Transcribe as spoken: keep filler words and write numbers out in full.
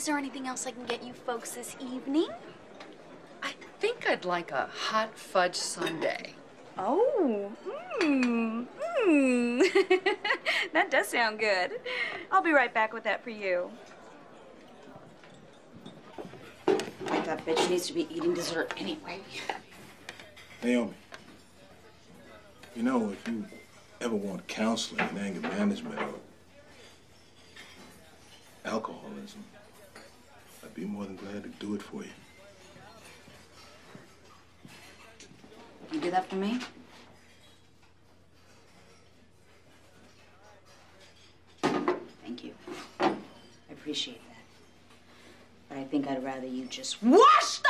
there anything else I can get you folks this evening? I think I'd like a hot fudge sundae. Oh, mmm, mmm. That does sound good. I'll be right back with that for you. That bitch needs to be eating dessert anyway. Naomi, you know, if you ever want counseling in anger management or alcoholism, I'd be more than glad to do it for you. You do that for me? Thank you. I appreciate that. But I think I'd rather you just wash